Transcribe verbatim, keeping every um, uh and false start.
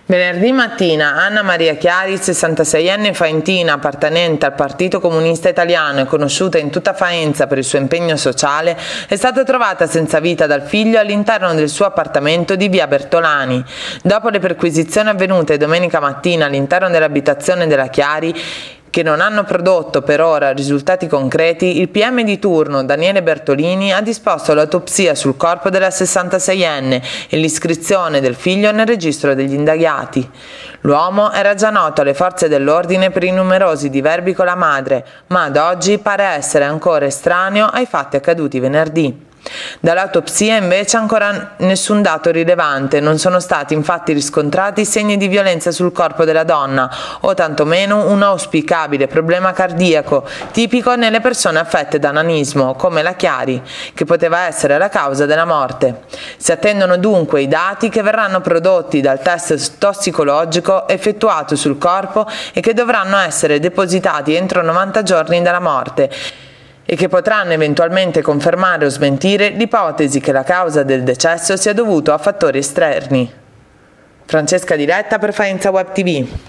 Venerdì mattina Anna Maria Chiari, sessantaseienne faentina appartenente al Partito Comunista Italiano e conosciuta in tutta Faenza per il suo impegno sociale, è stata trovata senza vita dal figlio all'interno del suo appartamento di via Bertolani. Dopo le perquisizioni avvenute domenica mattina all'interno dell'abitazione della Chiari, che non hanno prodotto per ora risultati concreti, il P M di turno Daniele Bertolini ha disposto l'autopsia sul corpo della sessantaseienne e l'iscrizione del figlio nel registro degli indagati. L'uomo era già noto alle forze dell'ordine per i numerosi diverbi con la madre, ma ad oggi pare essere ancora estraneo ai fatti accaduti venerdì. Dall'autopsia invece ancora nessun dato rilevante, non sono stati infatti riscontrati segni di violenza sul corpo della donna o tantomeno un auspicabile problema cardiaco tipico nelle persone affette da nanismo come la Chiari, che poteva essere la causa della morte. Si attendono dunque i dati che verranno prodotti dal test tossicologico effettuato sul corpo e che dovranno essere depositati entro novanta giorni dalla morte e che potranno eventualmente confermare o smentire l'ipotesi che la causa del decesso sia dovuta a fattori esterni. Francesca Diletta per Faenza Web T V.